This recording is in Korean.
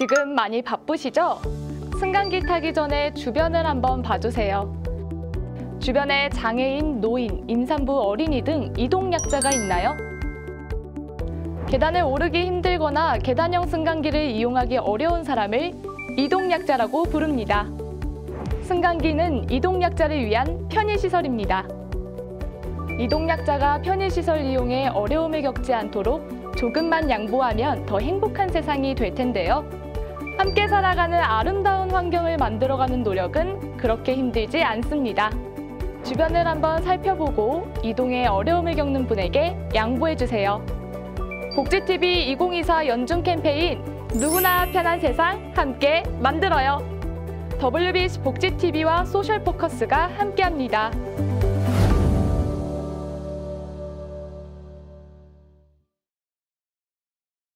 지금 많이 바쁘시죠? 승강기 타기 전에 주변을 한번 봐주세요. 주변에 장애인, 노인, 임산부, 어린이 등 이동약자가 있나요? 계단을 오르기 힘들거나 계단형 승강기를 이용하기 어려운 사람을 이동약자라고 부릅니다. 승강기는 이동약자를 위한 편의시설입니다. 이동약자가 편의시설 이용에 어려움을 겪지 않도록 조금만 양보하면 더 행복한 세상이 될 텐데요. 함께 살아가는 아름다운 환경을 만들어가는 노력은 그렇게 힘들지 않습니다. 주변을 한번 살펴보고 이동에 어려움을 겪는 분에게 양보해주세요. 복지TV 2024 연중 캠페인 누구나 편한 세상 함께 만들어요. WBC 복지TV와 소셜포커스가 함께합니다.